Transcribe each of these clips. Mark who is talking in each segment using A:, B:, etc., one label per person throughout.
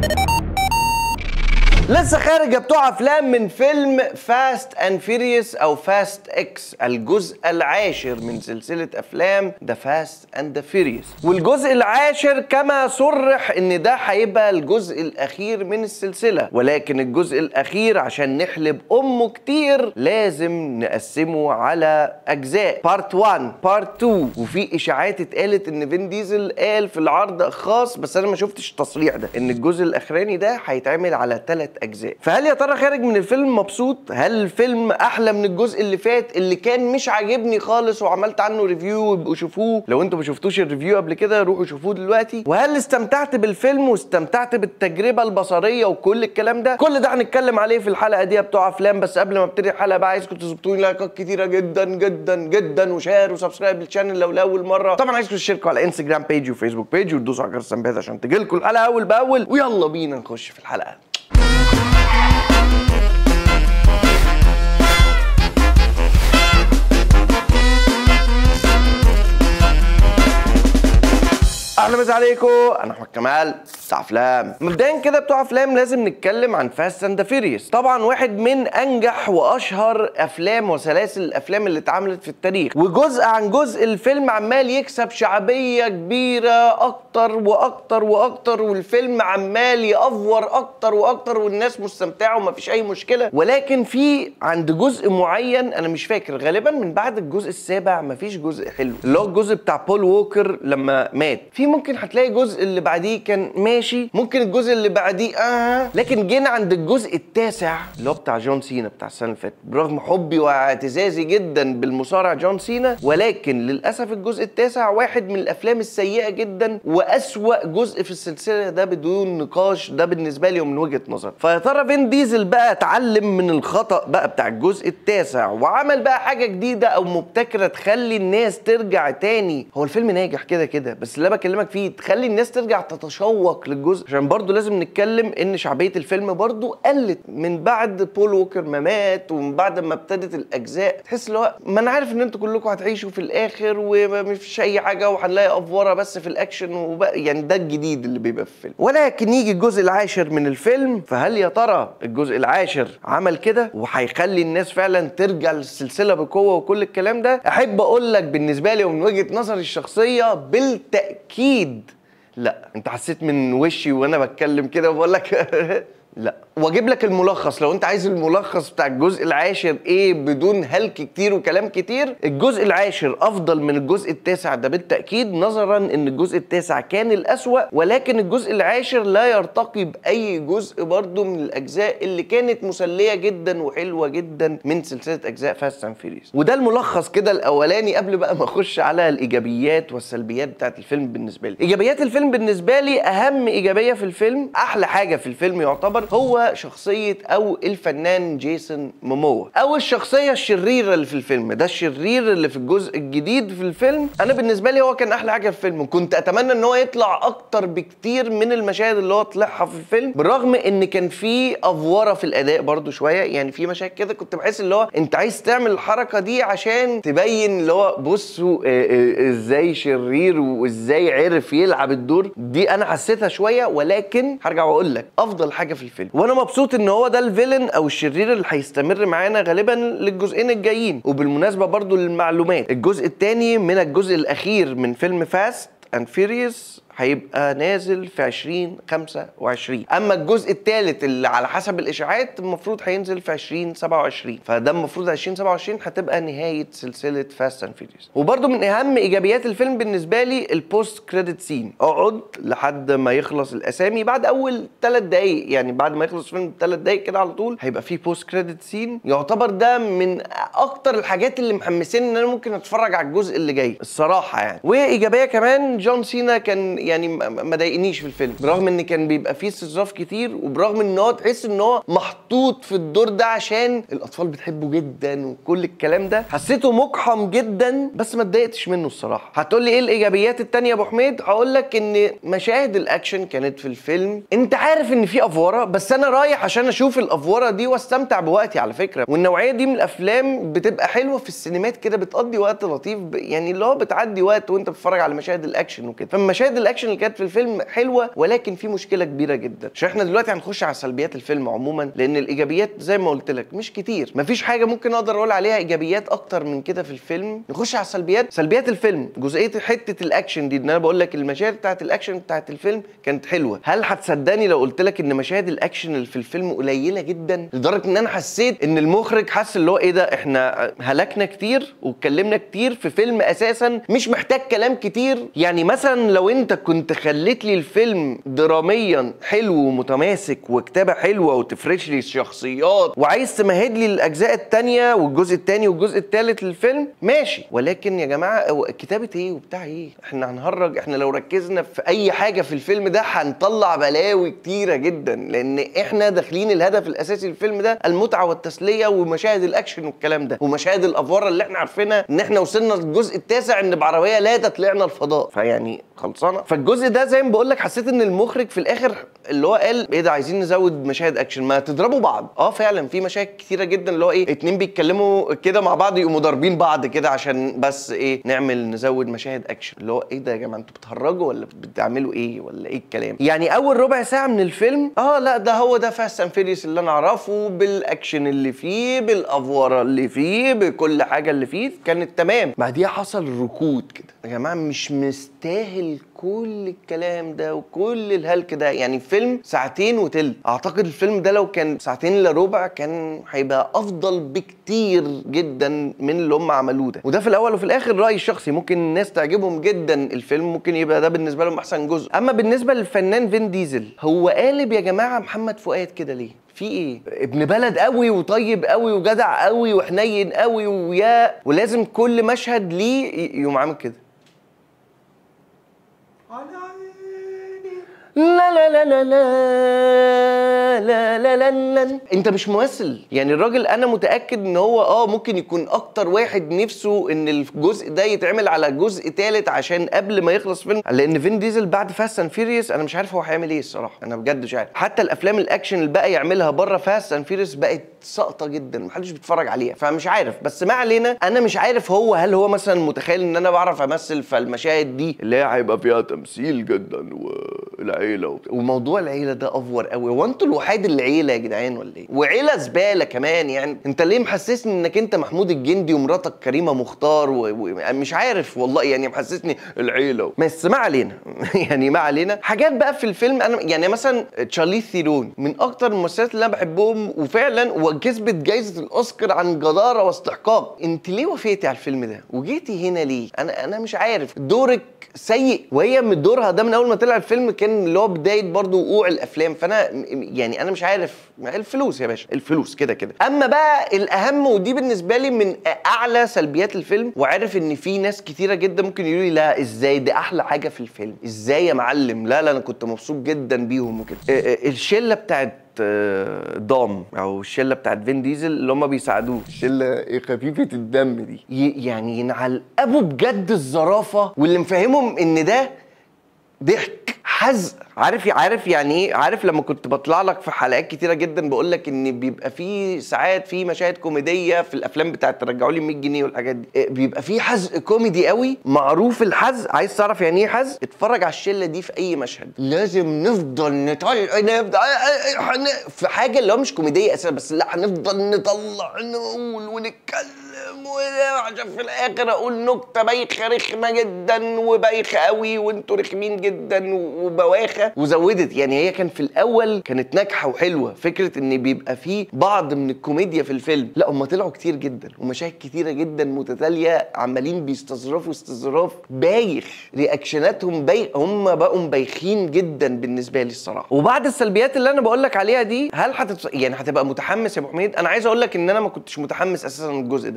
A: لسه خارج بتوع افلام من فيلم فاست اند فيريوس او فاست اكس، الجزء العاشر من سلسله افلام ذا فاست اند ذا فيريوس، والجزء العاشر كما صرح ان ده هيبقى الجزء الاخير من السلسله، ولكن الجزء الاخير عشان نحلب امه كتير لازم نقسمه على اجزاء، بارت 1 بارت 2، وفي اشاعات اتقالت ان فين ديزل قال في العرض الخاص، بس انا ما شفتش التصريح ده، ان الجزء الاخراني ده هيتعمل على 3 اجزاء. فهل يا ترى خارج من الفيلم مبسوط؟ هل الفيلم احلى من الجزء اللي فات اللي كان مش عاجبني خالص وعملت عنه ريفيو؟ يبقوا شوفوه، لو انتوا ما شفتوش الريفيو قبل كده روحوا شوفوه دلوقتي. وهل استمتعت بالفيلم واستمتعت بالتجربه البصريه وكل الكلام ده؟ كل ده هنتكلم عليه في الحلقه دي بتوع افلام. بس قبل ما ابتدي الحلقه بقى عايزكم تظبطوا لي لايكات كتيره جدا جدا جدا، وشير وسبسكرايب للشانل لو لاول مره. طبعا عايزكم تشتركوا على انستجرام بيج وفيسبوك بيج وتدوسوا على جرس التنبيهات عشان تجيلكم الحلقه اول باول. ويلا بينا نخش في الحلقه. اهلا وسهلا عليكم، انا احمد كمال بتاع افلام. مبدئيا كده بتوع افلام لازم نتكلم عن فاست اند فيريوس، طبعا واحد من انجح واشهر افلام وسلاسل الافلام اللي اتعملت في التاريخ، وجزء عن جزء الفيلم عمال يكسب شعبيه كبيره اكتر واكتر واكتر، والفيلم عمال يأفور اكتر واكتر، والناس مستمتعه ومفيش اي مشكله. ولكن في عند جزء معين انا مش فاكر، غالبا من بعد الجزء السابع مفيش جزء حلو، اللي هو الجزء بتاع بول ووكر لما مات. في ممكن هتلاقي الجزء اللي بعديه كان ماشي، ممكن الجزء اللي بعديه لكن جينا عند الجزء التاسع اللي هو بتاع جون سينا بتاع السنه اللي فاتت، برغم حبي واعتزازي جدا بالمصارع جون سينا، ولكن للاسف الجزء التاسع واحد من الافلام السيئه جدا واسوأ جزء في السلسله، ده بدون نقاش، ده بالنسبه لي ومن وجهه نظر. فيا ترى فين ديزل بقى اتعلم من الخطأ بقى بتاع الجزء التاسع وعمل بقى حاجه جديده او مبتكره تخلي الناس ترجع تاني؟ هو الفيلم ناجح كده كده، بس اللي بكلمك فيه تخلي الناس ترجع تتشوق للجزء، عشان برضو لازم نتكلم ان شعبيه الفيلم برضو قلت من بعد بول ووكر ما مات، ومن بعد ما ابتدت الاجزاء تحس اللي هو ما انا عارف ان انتوا كلكم هتعيشوا في الاخر ومفيش اي حاجه وهنلاقي افوره بس في الاكشن وبقى، يعني ده الجديد اللي بيبقى في الفيلم. ولكن يجي الجزء العاشر من الفيلم، فهل يا ترى الجزء العاشر عمل كده وهيخلي الناس فعلا ترجع للسلسله بقوه وكل الكلام ده؟ احب اقول لك بالنسبه لي ومن وجهه نظري الشخصيه بالتاكيد لا. انت حسيت من وشي وانا بتكلم كده وبقول لك لا. واجيب لك الملخص لو انت عايز الملخص بتاع الجزء العاشر ايه بدون هلك كتير وكلام كتير. الجزء العاشر افضل من الجزء التاسع ده بالتاكيد، نظرا ان الجزء التاسع كان الاسوأ، ولكن الجزء العاشر لا يرتقي باي جزء برضو من الاجزاء اللي كانت مسليه جدا وحلوه جدا من سلسله اجزاء فاست اند فيريوس. وده الملخص كده الاولاني قبل بقى ما اخش على الايجابيات والسلبيات بتاعت الفيلم. بالنسبه لي ايجابيات الفيلم، بالنسبه لي اهم ايجابيه في الفيلم، احلى حاجه في الفيلم يعتبر، هو شخصية أو الفنان جيسون موموا، أو الشخصية الشريرة اللي في الفيلم ده، الشرير اللي في الجزء الجديد في الفيلم. أنا بالنسبة لي هو كان أحلى حاجة في الفيلم، كنت أتمنى إن هو يطلع أكتر بكتير من المشاهد اللي هو طلعها في الفيلم، بالرغم إن كان في أفورة في الأداء برضو شوية، يعني في مشاهد كده كنت بحس اللي هو أنت عايز تعمل الحركة دي عشان تبين اللي هو بصوا إزاي شرير وإزاي عرف يلعب الدور دي، أنا حسيتها شوية. ولكن هرجع وأقول لك أفضل حاجة في الفيلم، وانا مبسوط ان هو ده الفيلن او الشرير اللي هيستمر معانا غالبا للجزئين الجايين. وبالمناسبه برضو للمعلومات، الجزء الثاني من الجزء الاخير من فيلم فاست اند فيريوس هيبقى نازل في 2025، اما الجزء الثالث اللي على حسب الاشاعات المفروض هينزل في 2027، فده المفروض 2027 هتبقى نهايه سلسله فاست اند فيريوس. وبرده من اهم ايجابيات الفيلم بالنسبه لي البوست كريدت سين، اقعد لحد ما يخلص الاسامي بعد اول 3 دقايق، يعني بعد ما يخلص الفيلم ب3 دقايق كده على طول هيبقى فيه بوست كريدت سين، يعتبر ده من اكتر الحاجات اللي محمسين ان انا ممكن اتفرج على الجزء اللي جاي الصراحه يعني. وايجابيه كمان جون سينا كان يعني ما ضايقنيش في الفيلم، برغم ان كان بيبقى فيه استظراف كتير، وبرغم ان هو تحس ان هو محطوط محطوط في الدور ده عشان الاطفال بتحبه جدا وكل الكلام ده. حسيته مقحم جدا بس ما اتضايقتش منه الصراحه. هتقول لي ايه الايجابيات التانيه يا ابو حميد؟ هقول لك ان مشاهد الاكشن كانت في الفيلم انت عارف ان في افوره، بس انا رايح عشان اشوف الافوره دي واستمتع بوقتي على فكره. والنوعيه دي من الافلام بتبقى حلوه في السينمات كده، بتقضي وقت لطيف يعني اللي هو بتعدي وقت وانت بتتفرج على مشاهد الاكشن وكده. فمشاهد الاكشن اللي كانت في الفيلم حلوه، ولكن في مشكله كبيره جدا. عشان احنا دلوقتي هنخش على سلبيات الفيلم عموما، لان الايجابيات زي ما قلت لك مش كتير. مفيش حاجه ممكن اقدر اقول عليها ايجابيات اكتر من كده في الفيلم. نخش على السلبيات. سلبيات الفيلم جزئيه حته الاكشن دي، ان انا بقول لك المشاهد بتاعت الاكشن بتاعت الفيلم كانت حلوه. هل هتصدقني لو قلت لك ان مشاهد الاكشن اللي في الفيلم قليله جدا، لدرجه ان انا حسيت ان المخرج حس اللي هو ايه ده، احنا هلكنا كتير واتكلمنا كتير في فيلم اساسا مش محتاج كلام كتير. يعني مثلا لو انت كنت خليت لي الفيلم دراميا حلو ومتماسك وكتابه حلوه وتفرش لي الشخصيات وعايز تمهد لي الاجزاء الثانيه والجزء الثاني والجزء الثالث للفيلم ماشي، ولكن يا جماعه كتابه ايه وبتاع ايه؟ احنا هنهرج. احنا لو ركزنا في اي حاجه في الفيلم ده هنطلع بلاوي كتيره جدا، لان احنا داخلين الهدف الاساسي للفيلم ده المتعه والتسليه ومشاهد الاكشن والكلام ده، ومشاهد الافوره اللي احنا عارفينها ان احنا وصلنا للجزء التاسع ان بعربيه لادا طلعنا الفضاء، فيعني خلصانه. فالجزء ده زي ما بقول لك حسيت ان المخرج في الاخر اللي هو قال ايه ده، عايزين نزود مشاهد اكشن، ما تضربوا بعض. فعلا في مشاهد كتيره جدا اللي هو ايه، اتنين بيتكلموا كده مع بعض يقوموا ضاربين بعض كده عشان بس ايه، نزود مشاهد اكشن. اللي هو ايه ده يا جماعه، انتوا بتهرجوا ولا بتعملوا ايه ولا ايه الكلام؟ يعني اول ربع ساعه من الفيلم لا ده هو ده فاست اند فيريوس اللي انا اعرفه، بالاكشن اللي فيه، بالافوره اللي فيه، بكل حاجه اللي فيه كانت تمام. بعديها حصل ركود كده يا جماعه، مش مستاهل كل الكلام ده وكل الهلك ده. يعني فيلم ساعتين وتلت، اعتقد الفيلم ده لو كان ساعتين الا ربع كان هيبقى افضل بكتير جدا من اللي هم عملوه ده. وده في الاول وفي الاخر رايي الشخصي، ممكن الناس تعجبهم جدا الفيلم، ممكن يبقى ده بالنسبه لهم احسن جزء. اما بالنسبه للفنان فين ديزل، هو قالب يا جماعه محمد فؤاد كده ليه؟ في ايه؟ ابن بلد قوي وطيب قوي وجدع قوي وحنين قوي ولازم كل مشهد ليه يقوم عامل كده. لا لا لا لا لا لا لا لا. انت مش ممثل. يعني الراجل انا متاكد ان هو ممكن يكون اكتر واحد نفسه ان الجزء ده يتعمل على جزء ثالث عشان قبل ما يخلص فيلم، لان فين ديزل بعد فاست اند فيريوس انا مش عارف هو هيعمل ايه الصراحه. انا بجد مش عارف. حتى الافلام الاكشن اللي بقى يعملها بره فاست اند فيريوس بقت ساقطه جدا، محدش بيتفرج عليها، فمش عارف. بس ما علينا، انا مش عارف هل هو مثلا متخيل ان انا بعرف امثل، فالمشاهد دي اللي هي هيبقى فيها تمثيل جدا والعيله وموضوع العيله ده افور قوي. هو انتوا الوحيد العيله يا جدعان ولا ايه؟ وعيله زباله كمان. يعني انت ليه محسسني انك انت محمود الجندي ومراتك كريمه مختار ومش عارف والله، يعني محسسني العيله. بس ما علينا يعني ما علينا. حاجات بقى في الفيلم انا يعني مثلا تشارليز ثيرون من اكتر الممثلات اللي انا بحبهم، وفعلا وكسبت جائزه الاوسكار عن جداره واستحقاق. انت ليه وافقتي على الفيلم ده وجيتي هنا ليه؟ انا مش عارف. دورك سيء، وهي من دورها ده من اول ما طلع الفيلم كان اللي هو بدايه برضو وقوع الافلام. فانا يعني انا مش عارف، الفلوس يا باشا، الفلوس كده كده. اما بقى الاهم، ودي بالنسبه لي من اعلى سلبيات الفيلم، وعارف ان في ناس كتيره جدا ممكن يقولوا لي لا ازاي دي احلى حاجه في الفيلم، ازاي يا معلم؟ لا انا كنت مبسوط جدا بيهم وكده. الشله بتاعت دام او الشله بتاعت فين ديزل اللي هم بيساعدوه، الشله خفيفه الدم دي، يعني ينعلقوا بجد الظرافه، واللي مفهمهم ان ده ضحك حزق. عارف يعني ايه؟ عارف لما كنت بطلع لك في حلقات كتيره جدا بقول لك ان بيبقى في ساعات في مشاهد كوميديه في الافلام بتاعت ترجعوا لي 100 جنيه والحاجات دي، بيبقى في حزق كوميدي قوي معروف. الحزق عايز تعرف يعني ايه حزق؟ اتفرج على الشله دي في اي مشهد، لازم نفضل نطلع في حاجه اللي هو مش كوميديه اساسا، بس لا هنفضل نطلع نقول ونتكلم عشان في الاخر اقول نكته بايخه رخمه جدا وبايخه قوي وانتوا رخمين جدا وبواخه وزودت. يعني هي كان في الاول كانت ناجحه وحلوه فكره ان بيبقى فيه بعض من الكوميديا في الفيلم، لا هم طلعوا كتير جدا ومشاهد كتيره جدا متتاليه عمالين بيستظرفوا استظراف بايخ، رياكشناتهم بايخ، هم بقوا بايخين جدا بالنسبه لي الصراحه. وبعد السلبيات اللي انا بقول لك عليها دي، هل يعني هتبقى متحمس يا ابو حميد؟ انا عايز اقول لك ان انا ما كنتش متحمس اساسا الجزء ده.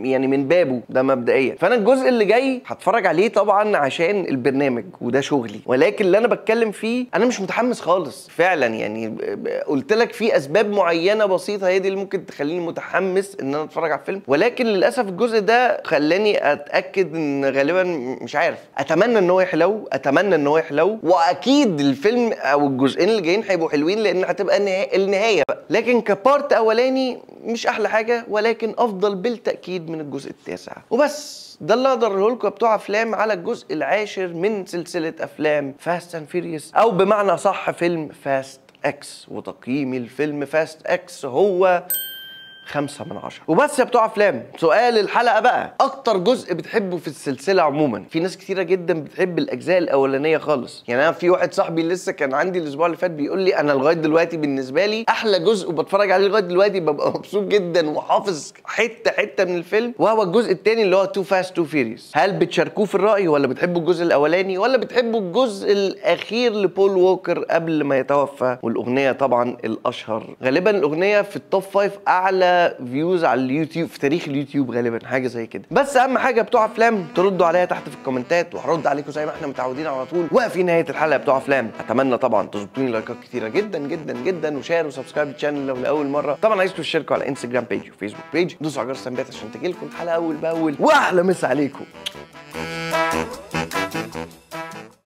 A: يعني من بابه ده مبدئيا. فانا الجزء اللي جاي هتفرج عليه طبعا عشان البرنامج وده شغلي، ولكن اللي انا بتكلم فيه انا مش متحمس خالص فعلا. يعني قلت لك في اسباب معينه بسيطه هي دي اللي ممكن تخليني متحمس ان انا اتفرج على الفيلم، ولكن للاسف الجزء ده خلاني اتاكد ان غالبا مش عارف. اتمنى ان هو يحلو، اتمنى ان هو يحلو، واكيد الفيلم او الجزئين اللي جايين هيبقوا حلوين لان هتبقى النهايه بقى. لكن كبارت اولاني مش احلى حاجه، ولكن افضل بالتاكيد من الجزء التاسع. وبس ده اللي اقدر اقوله لكم بتوع افلام على الجزء العاشر من سلسله افلام فاست اند فيريوس، او بمعنى صح فيلم فاست اكس. وتقييمي الفيلم فاست اكس هو 5/10. وبس يا بتوع افلام، سؤال الحلقه بقى، اكتر جزء بتحبه في السلسله عموما؟ في ناس كتيره جدا بتحب الاجزاء الاولانيه خالص. يعني انا في واحد صاحبي لسه كان عندي الاسبوع اللي فات بيقول لي انا لغايه دلوقتي بالنسبه لي احلى جزء وبتفرج عليه لغايه دلوقتي ببقى مبسوط جدا وحافظ حته من الفيلم، وهو الجزء الثاني اللي هو تو فاست تو فيريوس. هل بتشاركوه في الراي، ولا بتحبوا الجزء الاولاني، ولا بتحبوا الجزء الاخير لبول ووكر قبل ما يتوفى؟ والاغنيه طبعا الاشهر، غالبا الاغنيه في التوب 5 اعلى فيوز على اليوتيوب في تاريخ اليوتيوب، غالبا حاجه زي كده. بس اهم حاجه بتوع افلام تردوا عليها تحت في الكومنتات، وهرد عليكم زي ما احنا متعودين على طول. وفي نهايه الحلقه بتوع افلام اتمنى طبعا تظبطوني لايكات كتيره جدا جدا جدا، وشير وسبسكرايب للشانل لو لاول مره. طبعا عايزكم تشتركوا على انستجرام بيج وفيسبوك بيج، دوسوا على جرس التنبيهات عشان تجيلكم الحلقه اول باول. واحلى مسا عليكم.